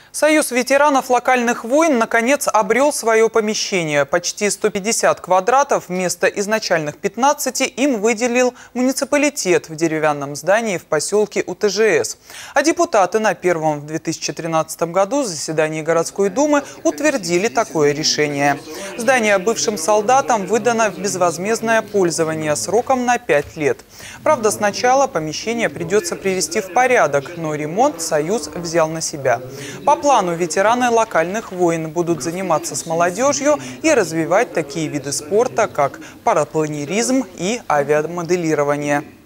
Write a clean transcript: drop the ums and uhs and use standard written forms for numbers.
Союз ветеранов локальных войн наконец обрел свое помещение. Почти 150 квадратов вместо изначальных 15 им выделил муниципалитет в деревянном здании в поселке УТЖС. А депутаты на первом в 2013 году заседании городской думы утвердили такое решение. Здание бывшим солдатам выдано в безвозмездное пользование сроком на 5 лет. Правда, сначала помещение придется привести в порядок, но ремонт Союз взял на себя. По плану ветераны локальных войн будут заниматься с молодежью и развивать такие виды спорта, как парапланеризм и авиамоделирование.